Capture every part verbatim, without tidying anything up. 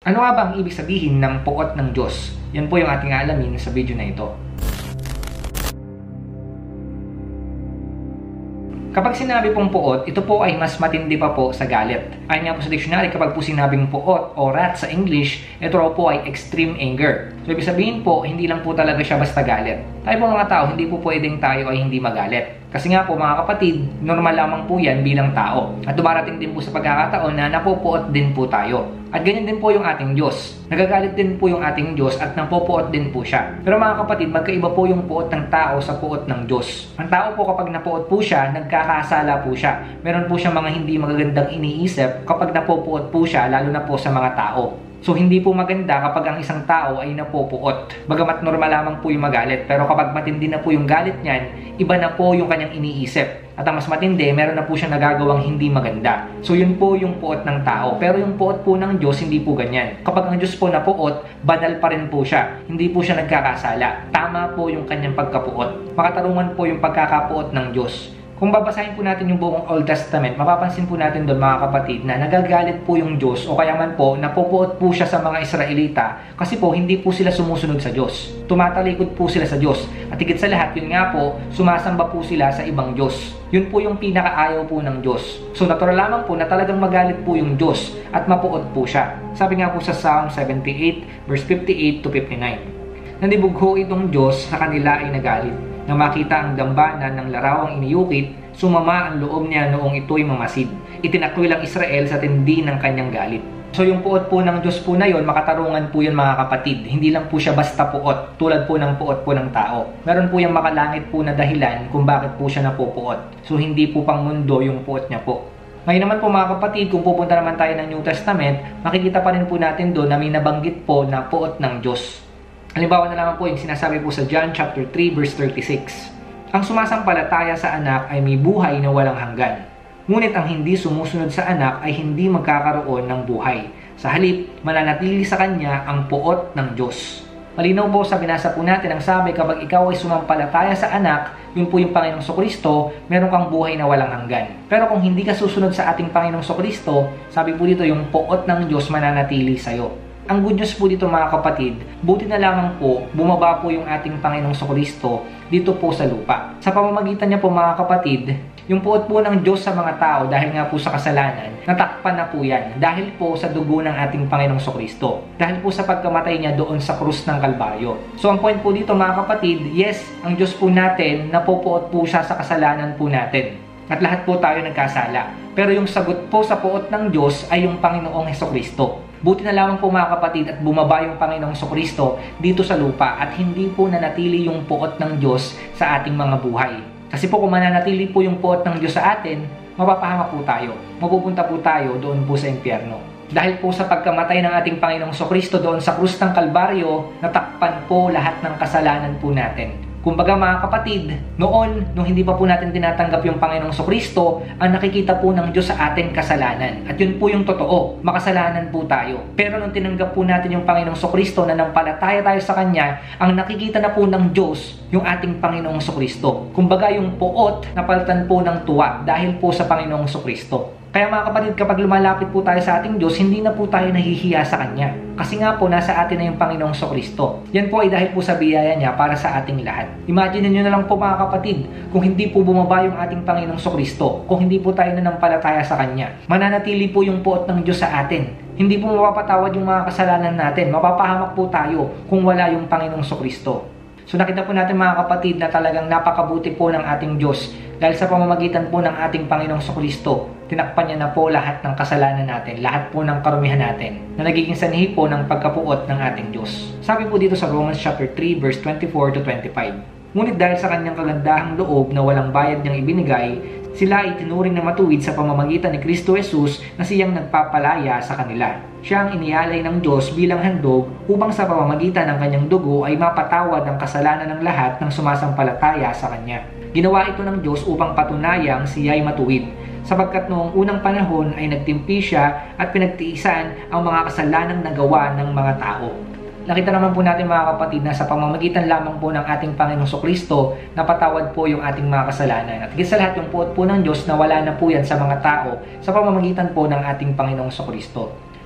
Ano nga ba ang ibig sabihin ng puot ng Diyos? Yan po yung ating alamin sa video na ito. Kapag sinabi pong puot, ito po ay mas matindi pa po sa galit. Ayon nga po sa dictionary, kapag po sinabing puot o wrath sa English, ito raw po ay extreme anger. So, ibig sabihin po, hindi lang po talaga siya basta galit. Tayo po mga tao, hindi po pwedeng tayo ay hindi magalit. Kasi nga po mga kapatid, normal lamang po yan bilang tao. At dumarating din po sa pagkakataon na napupuot din po tayo. At ganyan din po yung ating Diyos. Nagagalit din po yung ating Diyos at napupuot din po siya. Pero mga kapatid, magkaiba po yung puot ng tao sa puot ng Diyos. Ang tao po kapag napuot po siya, nagkakasala po siya. Meron po siyang mga hindi magagandang iniisip kapag napupuot po siya, lalo na po sa mga tao. So, hindi po maganda kapag ang isang tao ay napupuot. Bagamat normal lamang po yung magalit, pero kapag matindi na po yung galit niyan, iba na po yung kanyang iniisip. At ang mas matindi, meron na po siyang nagagawang hindi maganda. So, yun po yung puot ng tao. Pero yung puot po ng Diyos, hindi po ganyan. Kapag ang Diyos po napuot, banal pa rin po siya. Hindi po siya nagkakasala. Tama po yung kanyang pagkapuot. Makatarungan po yung pagkakapuot ng Diyos. Kung babasahin po natin yung buong Old Testament, mapapansin po natin doon mga kapatid na nagagalit po yung Diyos o kaya man po napupuot po siya sa mga Israelita kasi po hindi po sila sumusunod sa Diyos. Tumatalikod po sila sa Diyos. At higit sa lahat, yun nga po, sumasamba po sila sa ibang Diyos. Yun po yung pinakaayaw po ng Diyos. So natural lamang po na talagang magalit po yung Diyos at mapuot po siya. Sabi nga po sa Psalm seventy-eight verse fifty-eight to fifty-nine. Nandibugho itong Diyos sa kanila ay nagalit. Na makita ang dambana ng larawang iniyukit, sumama ang loob niya noong ito'y mamasid. Itinakwil ang Israel sa tindi ng kanyang galit. So yung puot po ng Diyos po na yon, makatarungan po yun mga kapatid. Hindi lang po siya basta puot, tulad po ng puot po ng tao. Meron po yung makalangit po na dahilan kung bakit po siya napupuot. So hindi po pang mundo yung puot niya po. Ngayon naman po mga kapatid, kung pupunta naman tayo ng New Testament, makikita pa rin po natin doon na may nabanggit po na puot ng Diyos. Halimbawa na lamang po yung sinasabi po sa John chapter three verse thirty-six. Ang sumasampalataya sa anak ay may buhay na walang hanggan. Ngunit ang hindi sumusunod sa anak ay hindi magkakaroon ng buhay. Sa halip, mananatili sa kanya ang puot ng Diyos. Malinaw po sa binasa po natin ang sabi, kapag ikaw ay sumampalataya sa anak, yun po yung Panginoong Sokristo, meron kang buhay na walang hanggan. Pero kung hindi ka susunod sa ating Panginoong Sokristo, sabi po dito yung puot ng Diyos mananatili sa'yo. Ang good news po dito mga kapatid, buti na lamang po, bumaba po yung ating Panginoong Sokristo dito po sa lupa. Sa pamamagitan niya po mga kapatid, yung puot po ng Diyos sa mga tao dahil nga po sa kasalanan, natakpan na po yan dahil po sa dugo ng ating Panginoong Sokristo. Dahil po sa pagkamatay niya doon sa krus ng Kalbaryo. So ang point po dito mga kapatid, yes, ang Diyos po natin, napupuot po siya sa kasalanan po natin. At lahat po tayo nagkasala. Pero yung sagot po sa puot ng Diyos ay yung Panginoong Hesukristo. Buti na lamang po mga kapatid at bumaba yung Panginoong Hesukristo dito sa lupa at hindi po nanatili yung puot ng Diyos sa ating mga buhay. Kasi po kung mananatili po yung puot ng Diyos sa atin, mapapahamak po tayo. Mapupunta po tayo doon po sa impyerno. Dahil po sa pagkamatay ng ating Panginoong Hesukristo doon sa krus ng Kalbaryo, natakpan po lahat ng kasalanan po natin. Kumbaga mga kapatid, noon, nung hindi pa po natin tinatanggap yung Panginoong Sokristo, ang nakikita po ng Diyos sa ating kasalanan. At yun po yung totoo, makasalanan po tayo. Pero nung tinanggap po natin yung Panginoong Sokristo, na nampalataya tayo sa Kanya, ang nakikita na po ng Diyos yung ating Panginoong Sokristo. Kumbaga yung puot, napalitan po ng tuwa dahil po sa Panginoong Sokristo. Kaya mga kapatid, kapag lumalapit po tayo sa ating Diyos, hindi na po tayo nahihiya sa Kanya. Kasi nga po, nasa atin na yung Panginoong Sokristo. Yan po ay dahil po sa biyaya niya para sa ating lahat. Imagine nyo na lang po mga kapatid, kung hindi po bumaba yung ating Panginoong Sokristo, kung hindi po tayo nanampalataya sa Kanya, mananatili po yung puot ng Diyos sa atin. Hindi po mapapatawad yung mga kasalanan natin. Mapapahamak po tayo kung wala yung Panginoong Sokristo. So nakita po natin mga kapatid na talagang napakabuti po ng ating Diyos dahil sa pamamagitan po ng ating Panginoong Sokristo, tinakpan niya na po lahat ng kasalanan natin, lahat po ng karumihan natin na nagiging sanhi po ng pagkapuot ng ating Diyos. Sabi po dito sa Romans chapter three verse twenty-four to twenty-five. Ngunit dahil sa kanyang kagandahang loob na walang bayad niyang ibinigay, sila ay tinuring na matuwid sa pamamagitan ni Kristo Jesus na siyang nagpapalaya sa kanila. Siya ang inialay ng Diyos bilang handog upang sa pamamagitan ng kanyang dugo ay mapatawad ang kasalanan ng lahat ng sumasampalataya sa kanya. Ginawa ito ng Diyos upang patunayang siya ay matuwid, sapagkat noong unang panahon ay nagtimpi siya at pinagtiisan ang mga kasalanang nagawa ng mga tao. Nakita naman po natin mga kapatid na sa pamamagitan lamang po ng ating Panginoong Sokristo, napatawad po yung ating mga kasalanan. At higit sa lahat yung puot po ng Diyos na wala na po yan sa mga tao sa pamamagitan po ng ating Panginoong Sokristo.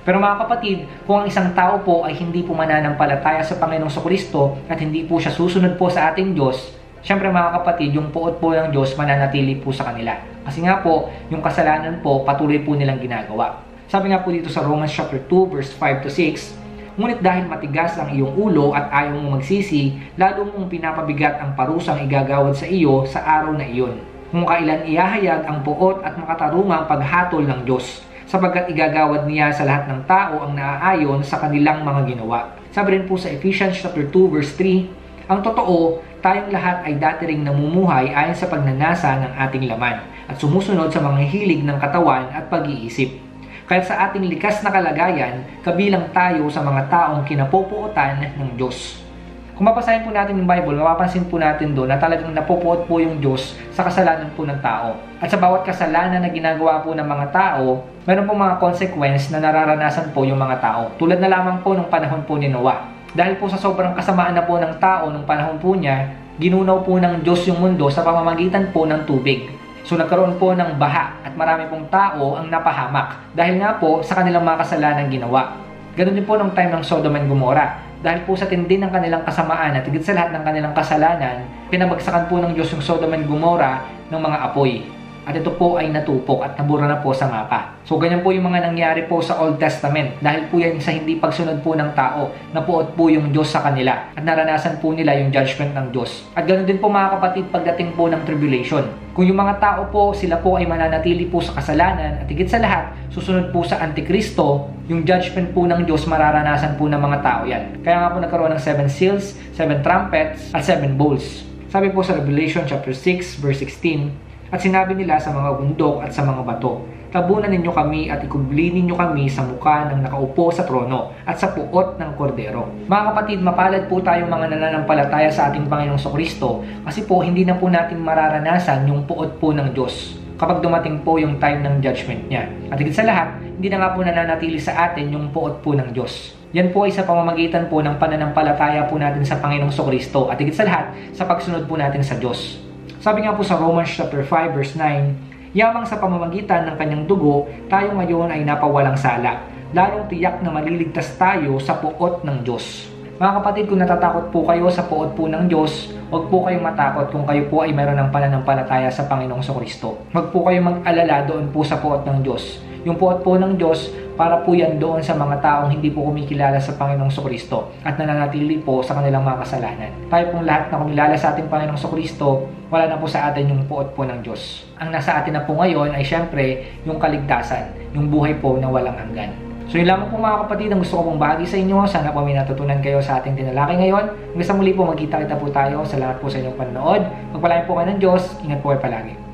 Pero mga kapatid, kung ang isang tao po ay hindi po mananampalataya sa Panginoong Jesucristo at hindi po siya susunod po sa ating Diyos, syempre mga kapatid, yung puot po ng Diyos mananatili po sa kanila. Kasi nga po, yung kasalanan po, patuloy po nilang ginagawa. Sabi nga po dito sa Romans chapter two, verse five to six, ngunit dahil matigas ang iyong ulo at ayaw mong magsisi, lalo mong pinapabigat ang parusang igagawad sa iyo sa araw na iyon. Kung kailan ihahayag ang puot at makatarungang paghatol ng Diyos, sapagkat igagawad niya sa lahat ng tao ang naaayon sa kanilang mga ginawa. Sabi rin po sa Ephesians chapter two, verse three, ang totoo, tayong lahat ay dati ring namumuhay ayon sa pagnanasa ng ating laman at sumusunod sa mga hilig ng katawan at pag-iisip. Kaya sa ating likas na kalagayan, kabilang tayo sa mga taong kinapupuotan ng Diyos. Kung mapasahin po natin yung Bible, mapapansin po natin doon na talagang napupuot po yung Diyos sa kasalanan po ng tao. At sa bawat kasalanan na ginagawa po ng mga tao, meron po mga consequence na nararanasan po yung mga tao. Tulad na lamang po nung panahon po ni Noah. Dahil po sa sobrang kasamaan na po ng tao nung panahon po niya, ginunaw po ng Diyos yung mundo sa pamamagitan po ng tubig. So nagkaroon po ng baha at marami pong tao ang napahamak dahil nga po sa kanilang mga kasalanan ginawa. Ganun din po nung time ng Sodom and Gomorrah. Dahil po sa tindi ng kanilang kasamaan at higit sa lahat ng kanilang kasalanan, pinabagsakan po ng Diyos yung Sodom and Gomorrah ng mga apoy. At ito po ay natupok at nabura na po sa mapa. So ganyan po yung mga nangyari po sa Old Testament. Dahil po yan sa hindi pagsunod po ng tao, napuot po yung Diyos sa kanila. At naranasan po nila yung judgment ng Diyos. At ganoon din po mga kapatid pagdating po ng tribulation. Kung yung mga tao po, sila po ay mananatili po sa kasalanan at higit sa lahat, susunod po sa Antikristo, yung judgment po ng Diyos mararanasan po ng mga tao yan. Kaya nga po nagkaroon ng seven seals, seven trumpets, at seven bowls. Sabi po sa Revelation chapter six, verse sixteen, at sinabi nila sa mga bundok at sa mga bato, tabunan ninyo kami at ikubli ninyo kami sa mukha ng nakaupo sa trono at sa puot ng kordero. Mga kapatid, mapalad po tayong mga nananampalataya sa ating Panginoong Jesucristo kasi po hindi na po natin mararanasan yung puot po ng Diyos kapag dumating po yung time ng judgment niya. At higit sa lahat, hindi na nga po nananatili sa atin yung puot po ng Diyos. Yan po ay sa pamamagitan po ng pananampalataya po natin sa Panginoong Jesucristo at higit sa lahat sa pagsunod po natin sa Diyos. Sabi nga po sa Romans chapter five verse nine, yamang sa pamamagitan ng kanyang dugo, tayo ngayon ay napawalang sala, lalong tiyak na maliligtas tayo sa puot ng Diyos. Mga kapatid, kung natatakot po kayo sa puot po ng Diyos, huwag po kayong matakot kung kayo po ay mayroon ng pananampalataya sa Panginoong Jesucristo. Huwag po kayong mag-alala doon po sa puot ng Diyos. Yung puot po ng Diyos, para po yan doon sa mga taong hindi po kumikilala sa Panginoong Jesucristo at nananatili po sa kanilang mga kasalanan. Tayo pong lahat na kumilala sa ating Panginoong Jesucristo, wala na po sa atin yung puot po ng Diyos. Ang nasa atin na po ngayon ay syempre yung kaligtasan, yung buhay po na walang hanggan. So yun lamang po mga kapatid ang gusto ko pong bahagi sa inyo. Sana po may natutunan kayo sa ating tinalakay ngayon. Hanggang sa muli po, magkita-kita po tayo. Salamat po sa inyong panonood. Magpalain po kayo ng Diyos. Ingat po kayo palagi.